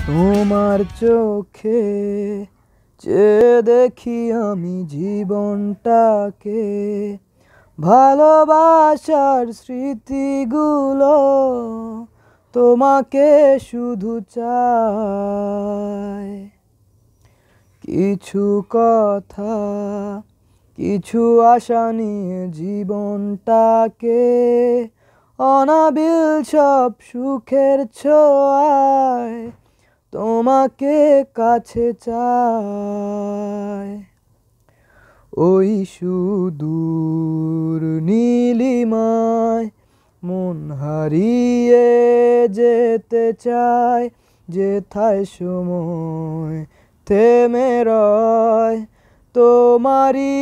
তোমার চোখে চেয়ে দেখি আমি জীবনটাকে, ভালোবাসার স্মৃতিগুলো তোমাকে শুধু চাই। কিছু কথা, কিছু আশা নিয়ে জীবনটাকে, অনাবিল সব সুখের ছোঁয়ায় তোমাকে কাছে চাই। ওই সুদূর নীলিমায় মন হারিয়ে যেতে চায়, যেথায় সময় থেমে রয় তোমারই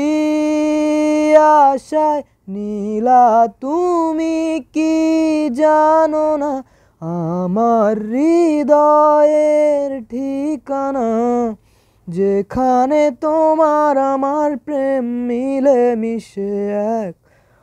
আশায়। নীলা তুমি কি জানো না আমার হৃদয়ের ঠিকানা, যেখানে তোমার আমার প্রেম মিলে মিশে এক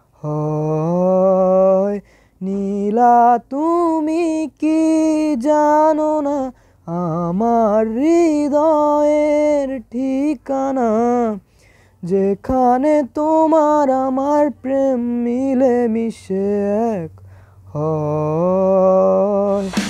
হয়। নীলা তুমি কি জানো না আমার হৃদয়ের ঠিকানা, যেখানে তোমার আমার প্রেম মিলে মিশে এক হয়।